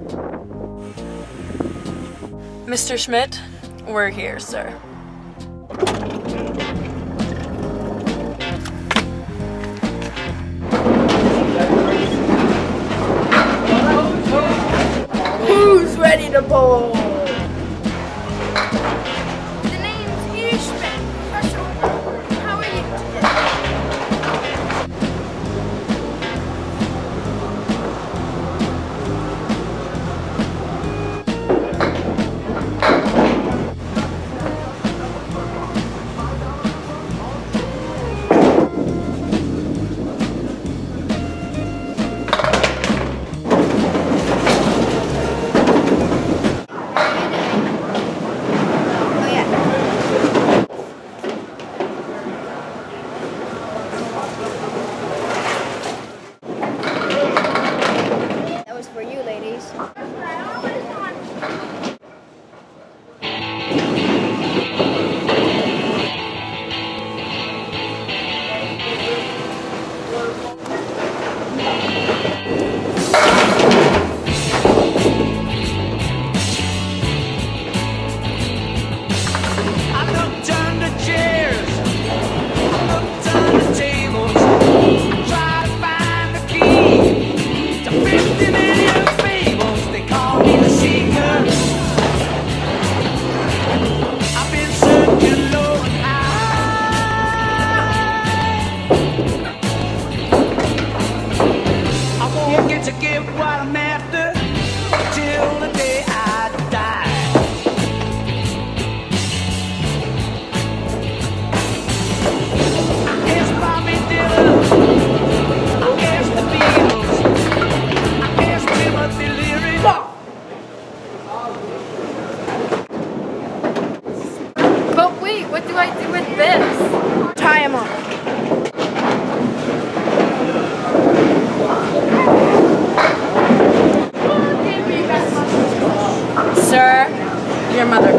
Mr. Schmidt, we're here, sir. Who's ready to bowl? The name's Edie Schmidt, professional golfer. How are you today? That was for you, ladies. I looked under chairs, I looked under tables, tried to find the key to 50 million fables. They call me the seeker. I've been searching low and high. I won't get to get what I'm after till the day I die. Ask Bobby Dylan, I asked the Beatles, I asked Timothy Leary. But wait, what do I do with this? Tie him up. Sir, your mother